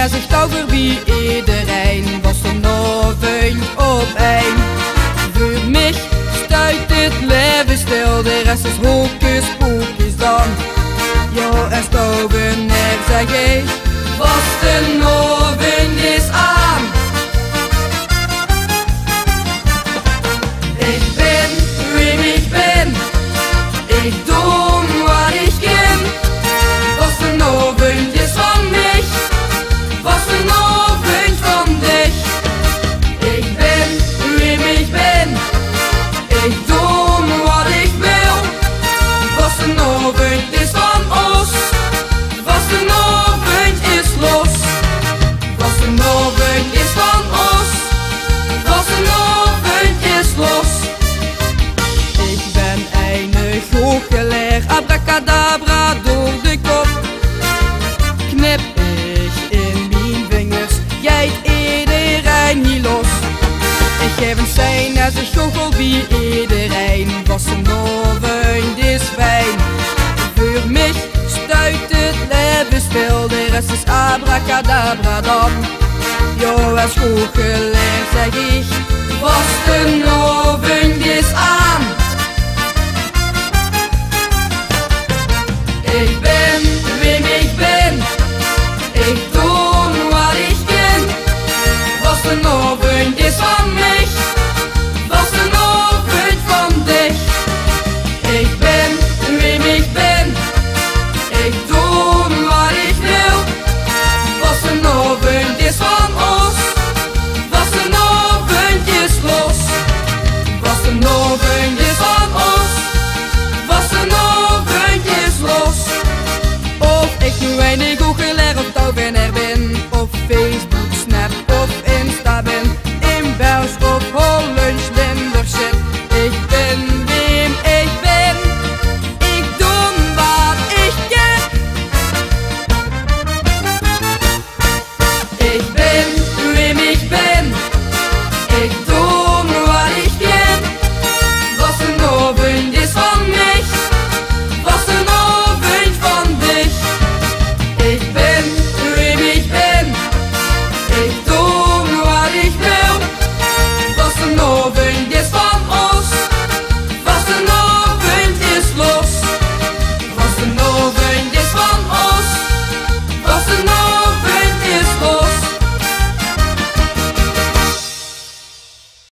er zich touw voorbij, iedereen was er nog een op één. Voor mij stuit het leven stil, de rest is hocus pocus dan. Jo, er stoven er, zeg ik, was de noven is aan. Ik ben wie ik ben, ik doe wat ik kan. Was de noven is van mij, was de noven van dich. Ik ben wie ik ben, ik doe wat ik wil. Was de noven is van ons, was de noven is los. Was de noven is van ons, was de noven is los. Ik ben een goochelaar, abracadabra door de kop. Knip ik in mijn vingers, jij iedereen hier los. Ik geef een sein als ik goochel bij iedereen. Was de noven is fijn. Voor mij stuit het leven stil, de rest is abracadabra dan. Jo, als goochelaar zeg ik, was de noven is aan. Ik ben wie ik ben, ik doe wat ik kan. Was de noven is van mij.